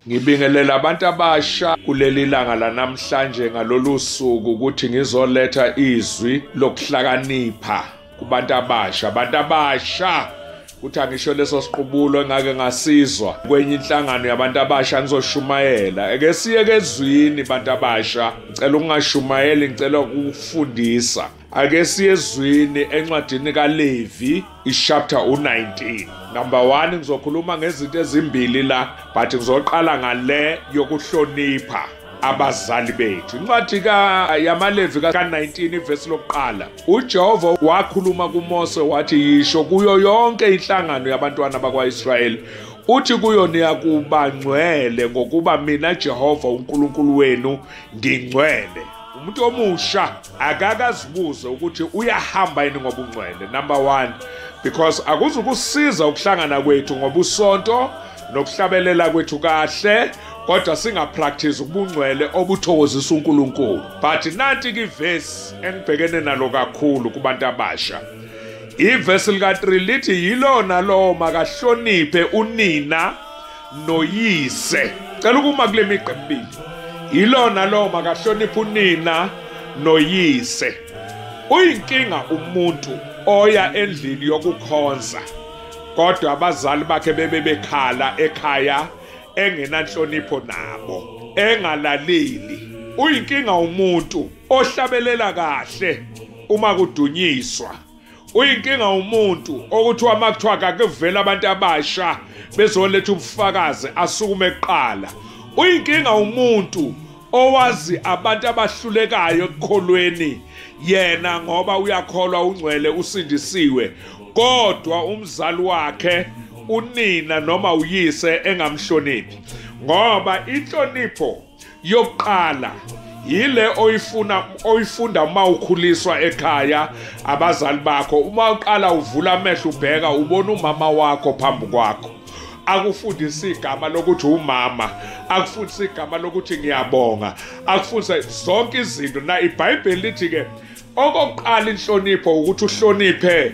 Ngibingelela abantu abasha kuleli langa lanamhlanje ngalolu suku ukuthi ngizoletha izwi lokuhlakanipha kubantu abasha ukuthi angisho leso siqubulo engake ngasizwa kwenye inhlangano yabantu abasha ngizoshumayela ake siye kezwini bantu abasha ngicela ukungashumayeli ngicela ukufundisa ake siye ezwini encwadini kaLevi ichapter 19 number 1 ngizokhuluma ngezinto ezimbili la but ngizoqala ngale yokuhlonipha abazali bethu. Incwadi yamaLevi ka-19 ivesi lokuqala uJehova wakhuluma kuMose wathi yisho kuyo yonke inhlangano yabantwana bakwa-Israyeli uthi kuyo niyakuba ngcwele ngokuba mina Jehova uNkulunkulu wenu ngingcwele. Umuntu omusha akakazibuze ukuthi uyahamba yini ngoba ungcwele. Number 1 because akuzukusiza ukuhlangana kwethu ngoba usonto nokuhlabelela kwethu kahle kodwa singapractice ubungcwele obuthokozisa uNkulunkulu. But nanti ke ivesi engibhekene nalo kakhulu kubantu abasha. Ivesi lika-3 lithi yilona lo makahloniphe unina noyise. Cela ukuma kule migqa emibili. Yilona lo makahloniphe unina noyise. Uyinkinga umuntu oya endlini yokukhonza kodwa abazali bakhe bebekhala ekhaya engenanhlonipho nabo engalaleli. Uyinkinga umuntu ohlabelela kahle uma kudunyiswa. Uyinkinga umuntu okuthiwa makuthiwa akuvela abantu abasha bezoletha ubufakazi asukume eqala. Uyinkinga umuntu owazi abantu abahlulekayo ekukholweni yena ngoba uyakholwa ungcwele usindisiwe kodwa umzali wakhe unina noma uyise engamhloniphi. Ngoba inhlonipho yokuqala yile oyifunda uma ukhuliswa ekhaya abazali bakho. Uma uqala uvula amehlo ubheka ubona umama wakho phambi kwakho. Akufundisa igama lokuthi umama, akufundisa igama lokuthi ngiyabonga, akufundisa zonke izinto. Na iBhayibheli lithi ke okokuqala inhlonipho ukuthi uhloniphe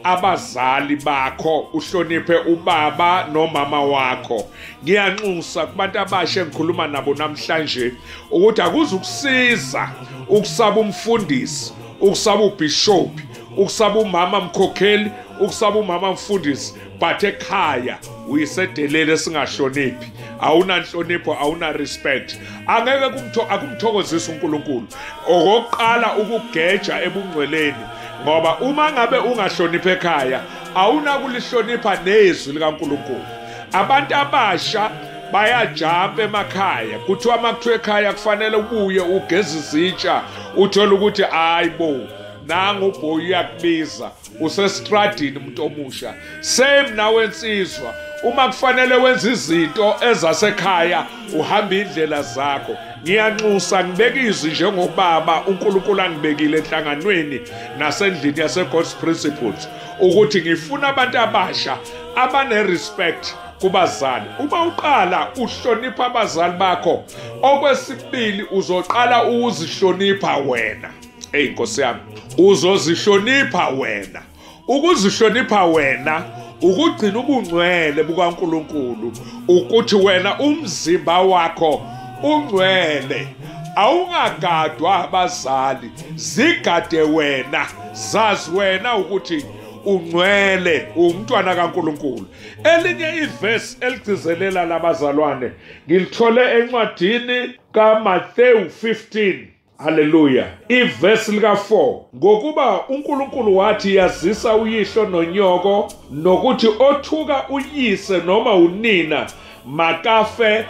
abazali bakho, uhloniphe ubaba nomama wakho. Ngiyanxusa kubantu abasha engikhuluma nabo namhlanje ukuthi akuzukusiza ukusaba umfundisi, ukusaba ubishop, ukusaba umama mkhokheli, ukusaba umama mfundisi but ekhaya uyisedelele singahloniphi. Awunanhlonipho, awuna respect. Angeke akumthokozisa uNkulunkulu. Okokuqala ukugeja ebungcweleni ngoba uma ngabe ungahloniphi ekhaya awunakulihlonipha nezwi likaNkulunkulu. Abantu abasha bayajampa emakhaya kuthiwa makuthiwa ekhaya kufanele ubuye ugeze izitsha uthola ukuthi hayibo nanga ubhoyi uyakubiza usestradini umuntu omusha. Same nawe ensizwa uma kufanele wenza izinto ezasekhaya uhamba indlela zakho. Ngiyanxusa ngibeka izwi njengobaba uNkulunkulu angibekile enhlanganweni nasendlini yase God's Principles ukuthi ngifuna abantu abasha abane respect kubazali. Uma uqala uhlonipha abazali bakho okwesibili uzoqala ukuzihlonipha wena. Nkosi yami uzozihlonipha wena. Ukuzihlonipha wena ukugcina ubungcwele bukaNkulunkulu ukuthi wena umzimba wakho ungcwele. Awungagadwa abazali, zigade wena. Zazi wena ukuthi ungcwele umntwana kaNkulunkulu. Elinye ivesi eligcizelela labazalwane ngilithole encwadini kaMathewu 15. Hallelujah. Ivesi lika-4 ngokuba uNkulunkulu wathi yazisa uyihlo nonyoko nokuthi othuka uyise noma unina makafe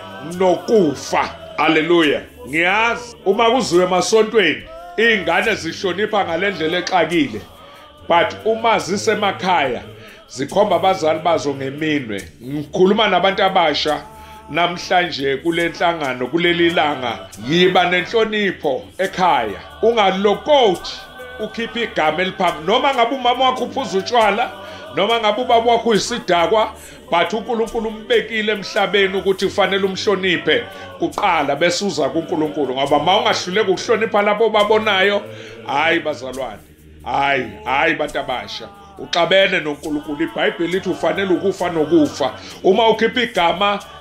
nokufa. Hallelujah. Ngiyazi uma kuziwe emasontweni ingane zihlonipha ngalendlela exakile but uma zisemakhaya zikhomba abazali bazo ngeminwe. Ngikhuluma nabantu abasha namhlanje kule nhlangano kuleli langa yiba nenhlonipho ekhaya. Ungalokoti ukhipha igama eliphambi noma ngabe umama wakho uphuza utshwala noma ngabe ubaba wakho uyisidakwa but uNkulunkulu umbekile emhlabeni ukuthi kufanele umhloniphe kuqala bese uza kuNkulunkulu. Ngoba mawungahluleka ukuhlonipha labo babonayo hayi bazalwane, hayi bantu abasha uxabene noNkulunkulu. iBhayibheli lithi ufanele ukufa nokufa. Uma ukhipha igama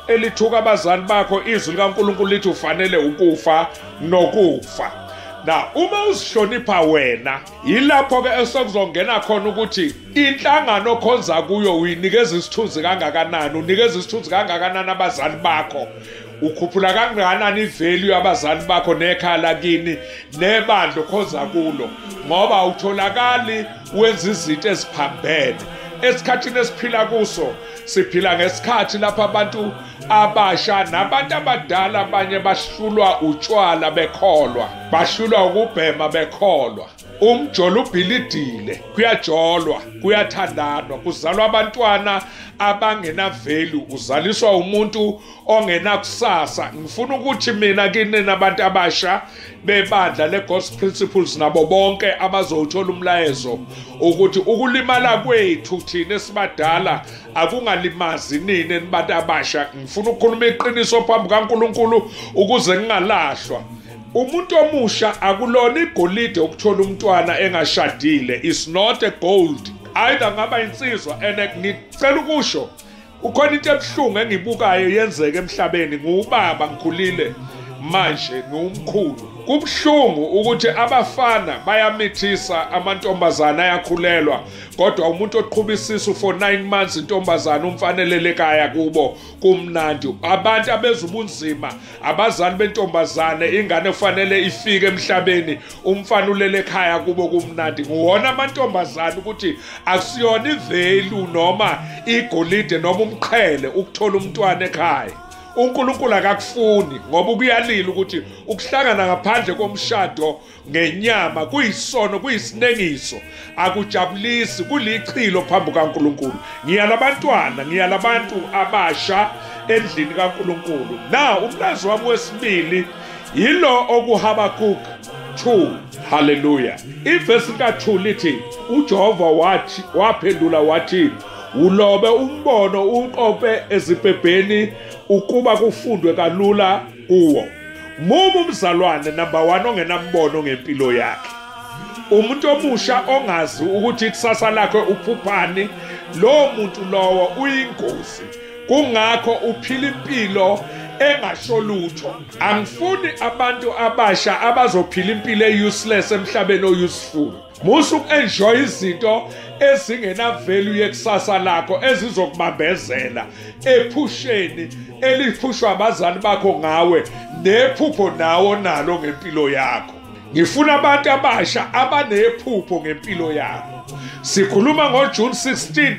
elithuka abazali bakho izwi likaNkulunkulu lithi ufanele ukufa nokufa. Na uma uzihlonipha wena yilapho ke esokuzongena khona ukuthi inhlangano okhonza kuyo uyinikeza isithunzi kangakanani, unikeza isithunzi kangakanani abazali bakho, ukhuphula kangakanani ivalue abazali bakho nekhaya lakini nebandla okhonza kulo, ngoba awutholakali wenza izinto eziphambene. Esikhathini esiphila kuso siphila ngesikhathi lapha abantu abasha nabantu abadala abanye bahlulwa utshwala bekholwa, bahlulwa ukubhema bekholwa. Umjolo ubhilidile, kuyajolwa, kuyathandanwa, kuzalwa abantwana abangena value, uzaliswa umuntu ongena kusasa. Ngifuna ukuthi mina kini nabantu abasha bebandla leGhost Principles nabo bonke abazothola umlayezo ukuthi ukulimala kwethu thina esibadala akungalimazi nini nibantu abasha. Ngifuna ukukhuluma iqiniso phambi kaNkulunkulu ukuze ngingalahlwa. Umuntu omusha akulona igolide ukuthola umntwana engashadile. It's not a gold. Either ngaba insizwa and ngicela ukusho ukhona into ebuhlungu engibukayo yenzeke emhlabeni. Ngubaba ngikhulile manje ngumkhulu. Kubuhlungu ukuthi abafana bayamithisa amantombazana ayakhulelwa, kodwa umuntu oqhubisisa for 9 months intombazana umfanelele ekhaya kubo kumnandi. Abantu abezubunzima, abazali bentombazane, ingane kufanele ifike emhlabeni, umfana ulele ekhaya kubo kumnandi. Nguwona amantombazana ukuthi akusiyona ivalue noma igolide noma umqhele ukuthola umntwana ekhaya. uNkulunkulu akakufuni ngoba kuyalila ukuthi ukuhlangana ngaphandle komshado ngenyama kuyisono, kuyisinengiso, akujabulisi, kulichilo phambi kaNkulunkulu. Ngiyalabantwana, ngiyalabantu abasha endlini kaNkulunkulu. Na umlazo wami wesibili yilo okuHabakuk 2. Hallelujah. Ivesi ka2 lithi uJehova wathi, waphendula wathi, ulobe umbono uqophe ezibhebheni ukuba kufundwe kalula kuwo. Mumu umzalwane number 1 ongenambono ngempilo yakhe. Umuntu omusha ongazi ukuthi ikusasa lakhe uphuphani, lo muntu lowo uyingozi. Kungakho uphila impilo engasho lutho. Angifuni abantu abasha abazophila impilo useless emhlabeni o-useful. Musu enjoy izinto ezingena value yekusasa lakho ezizokubambezela ephusheni eliphushwa abazali bakho ngawe nephupho nawo nalo ngempilo yakho. Ngifuna abantu abasha abanephupho ngempilo yakho. Sikhuluma ngoJune 16.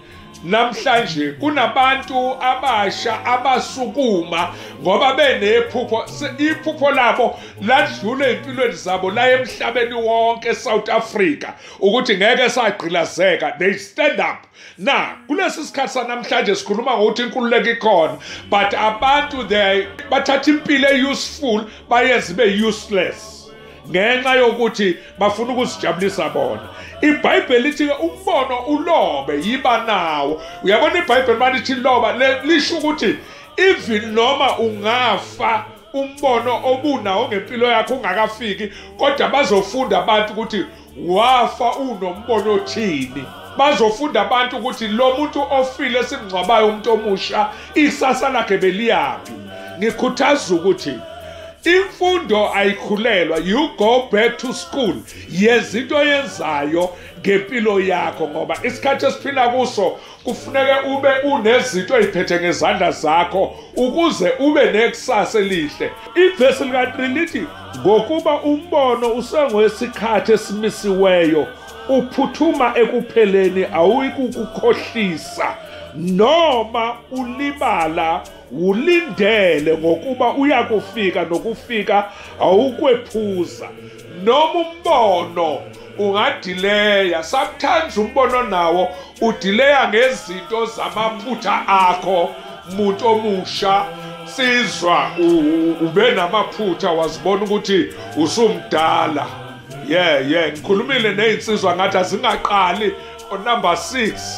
Namhlanje kunabantu abasha abasukuma ngoba benephupho, iphupho labo ladlule empilweni zabo la emhlabeni wonke eSouth Africa ukuthi ngeke sagqilazeka. They stand up. Na kulesi sikhathi sanamhlanje sikhuluma ngokuthi inkululeko ikhona, but abantu bathatha impilo useful bayenze be-useless ngenxa yokuthi bafuna ukuzijabulisa bona. iBhayibheli lithi umbono ulobe yiba nawo. Uyabona iBhayibheli malithi loba lisho ukuthi even noma ungafa umbono obunawo ngempilo yakho ungakafiki, kodwa bazofunda abantu ukuthi wafa unombono othini. Bazofunda abantu ukuthi lo muntu ofile simngcwabayo umuntu omusha isasa lakhe beliyaphi. Ngikhuthaza ukuthi imfundo ayikhulelwa. You go back to school. Yenza into yenzayo ngempilo yakho ngoba isikhathi esiphila kuso kufuneke ube unezinto eziphethe ngezandla zakho ukuze ube nekusasa elihle. Ivesi lika3 lithi ngokuba umbono usengowesikhathi esimisiweyo uphuthuma ekupheleni awuyikukukhohlisa noma ulibala ulindele ngokuba uyakufika nokufika awukwephuza. Noma umbono ungadileya, sometimes umbono nawo udileya ngezinto zamaphutha akho. Umuntu omusha sizwa ube namaphutha wazibona ukuthi usumdala. Ngikhulumile nezinsizwa ngathi azingaqali on number 6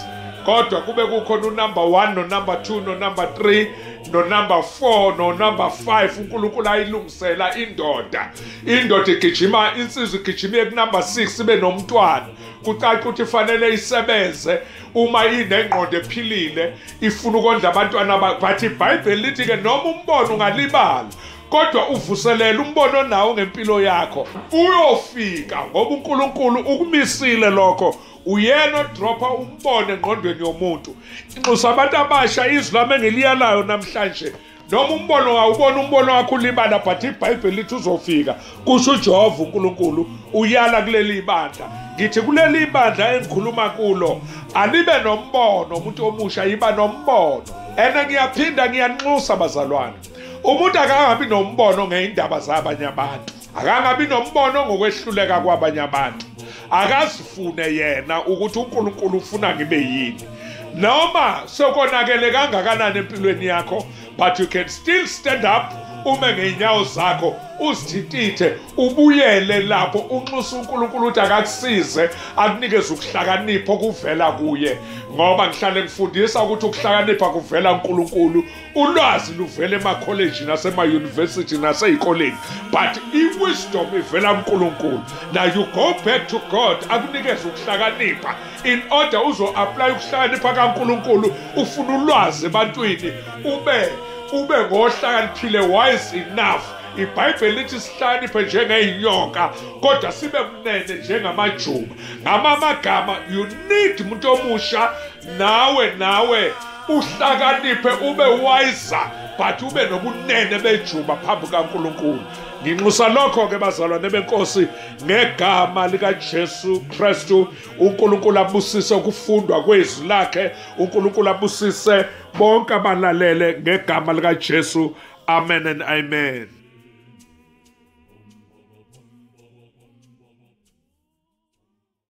kodwa kube kukhona unumber 1 nonumber 2 nonumber 3 nonumber 4 nonumber 5 uNkulunkulu ayilungisela indoda igijima insizwa igijima kunumber 6 ibe nomntwana kucaca ukuthi fanele isebenze uma inengqondo ephilile ifuna ukondla abantwana bathi iBhayibheli lithi ke noma umbono ungalibala kodwa uvuselela umbono nawo ngempilo yakho uyofika ngoba uNkulunkulu ukumisile lokho uyena odropa umbono engqondweni yomuntu inxusa abantu abasha izwi lami engiliyalayo namhlanje noma umbono awubona umbono wakho ulibala but iBhayibheli lithi uzofika kusho uJehova uNkulunkulu uyala kuleli ibandla ngithi kuleli ibandla engikhuluma kulo alibe nombono umuntu omusha yiba nombono ngiyaphinda ngiyanxusa bazalwane umuntu akangabi nombono ngeindaba zabanye abantu akangabi nombono ngokwehluleka kwabanye abantu akazifune yena ukuthi uNkulunkulu ufuna ngibe yini noma sokonakele kangakanani empilweni yakho but you can still stand up ume ngeinyawo zakho uzithitithe ubuyele lapho unxusa uNkulunkulu ukuthi akakusize akunikeze ukuhlakanipha okuvela kuye ngoba ngihlale ngifundisa ukuthi ukuhlakanipha kuvela kuNkulunkulu ulwazi luvela emacollege nasema-university naseyikoleni but i-wisdom ivela kuNkulunkulu now you go back to God akunikeze ukuhlakanipha in order uzo-apply ukuhlakanipha kaNkulunkulu ufuna ulwazi ebantwini ube ngohlakaniphile wise enough iBhayibheli lithi sihlakaniphe njengeyinyoka kodwa sibe mnene njengamajuba ngamagama you need umuntu omusha nawe uhlakaniphe ube wiser but ube nobunene bejuba phambi kaNkulunkulu nginxusa lokho ke bazalwane benkosi ngegama likaJesu Kristu uNkulunkulu abusise ukufundwa kwezwi lakhe uNkulunkulu abusise bonke abalalele ngegama likaJesu amen and amen.